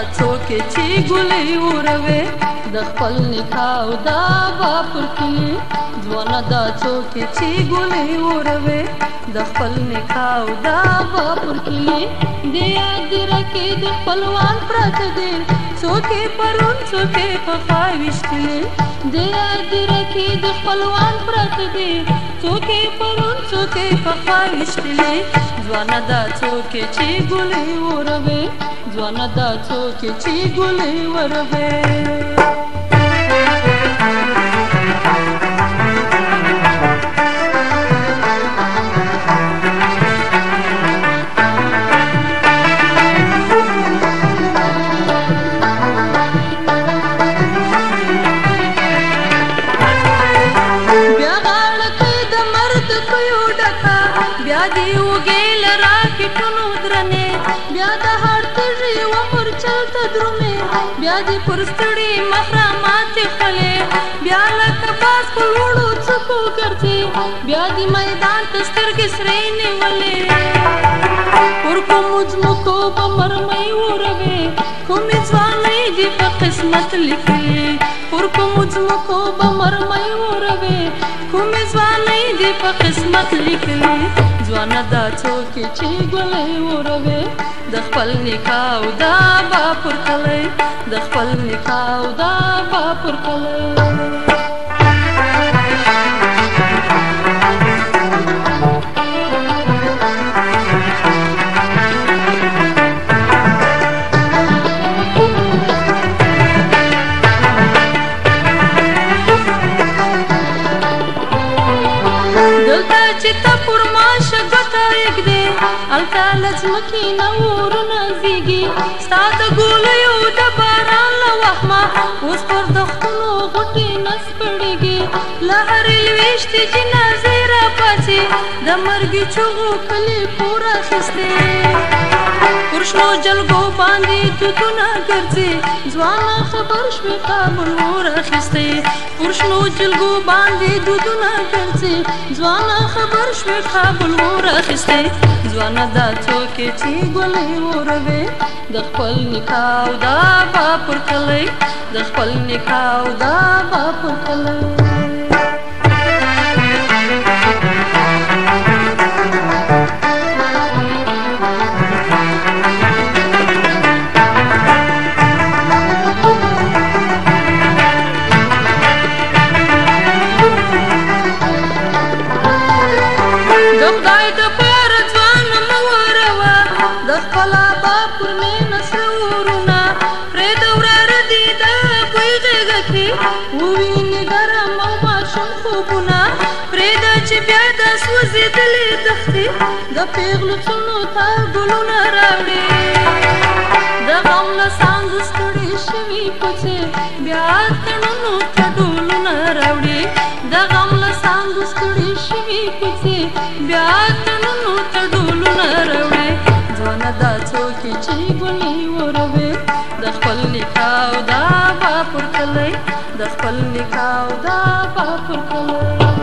څوک چې ګلې وروي د خپل نکاح او دا باپر کې ځوانه دا څوک چې ګلې وروي د خپل نکاح او دا باپر کې د یاد رکې د خپلوان پراته دي څوک پرون څوک په خواوشتلې د یاد رکې د خپلوان پراته دي څوک پرون څوک په خواوشتلې ځوانه دا څوک چې ګلې وروي ځوانه دا څوک چې ګلې وروي بیا دی وګیل راکټونو درنه بیا د هر تږي عمر چلته درومه بیا دی پرستړي محرمات خلې بیا لکه باز په لوړو څکو ګرځي بیا دی میدان تسترګې سرې نیولې پر کوم ځمکو په مرمۍ وروي کوم ځواني دی په قسمت لیکلې پر کوم ځمکو په مرمۍ وروي کوم ځواني دی په قسمت لیکلې ځوانه دا څوک چې ګلې وروي د خپل نکاح او دا باپر کلی د خپل نکاح او دا باپر کلی التا لزمکی نورونه زیږي ستا د ګولیو د باران له وهمه اوس پر دښتونو غوټې نس پړېږي له هرې لوېشتې جنازې راپاڅي د مرګي چغو کلي پور اخیستې پر شنو جلګو باندې دودونه ګرځي ځوانه خبر شوې کابل ور اخیستې پر شنو جلګو باندې دودونه ګرځي ځوانه خبر شوې کابل ور اخیستې ځوانه دا څوک چې ګلې وروي د خپل نکاح او دا باپر کلی د خپل نکاح او دا باپر کلی سوځېدلې دښتې د پیغلو څڼو ته ګلونه راوړي د غم له ساندو ستړې شوي کوڅې بیا تڼونو ته ډولونه راوړي د غم له ساندو ستړې شوي کوڅې بیا تڼونو ته ډولونه راوړي ځوانه دا څوک چې ګلې وروي د خپل نکاح او دا باپر کلی د خپل نکاح او دا باپر کلی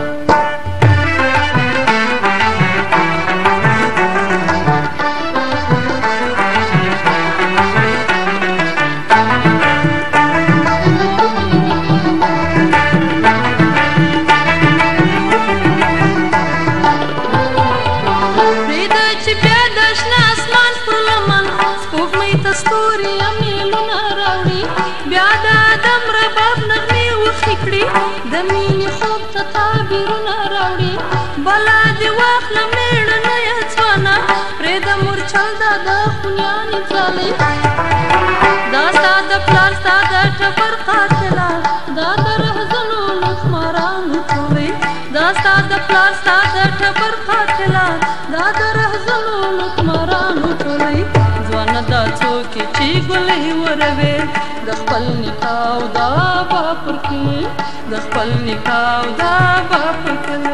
د مینې خوب ته تعبیرونه راوړي بلا دې واخله مېړنیه ځوانه پرېږده مورچل دا د خونیانې ځالې دا ستا د پلار ستا د ټبر قاتله دا د رهزنو لوټمارانو ټولې دا ستا د پلار ستا د ټبر قاتله دا د رهزنو لوټمارانو ټولې ځوانه دا څوک چې ګلې وروي د خپل نکاح او دا باپر کلی د خپل نکاح او دا باپر کلی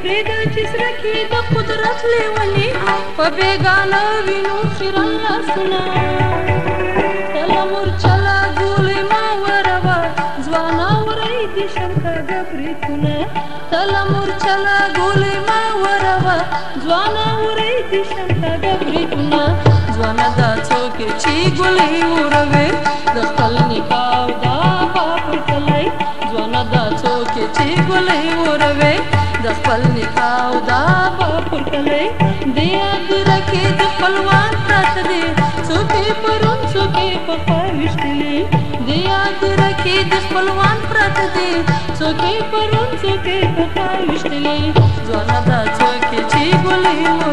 پرېږده چې سره کې د قدرت لیونې په بېګانه وینو خیرن لاسونه تله مورچله ګولۍ مه وروه ځوانه وری دې شرکاږه بریتونه تله مورچله ګولۍ مه وروه ځوانه وری دې شرکاږه بریتونه ځوانه دا څوک چې ګولۍ وروې د خپل نکاح او دا باپر کلی ځوانه دا څوک چې ګولۍ وروې د خپل نکاح او دا باپر کلی دې هدیره کې د خپلوان پراته دي څوک یې پرون څوک یې پخوا ویشتلي دې هدیره کې د خپلوان پراته دي څوک یې پرون څوک یې پخوا ویشتلي ځوانه دا څوک چې ګولۍ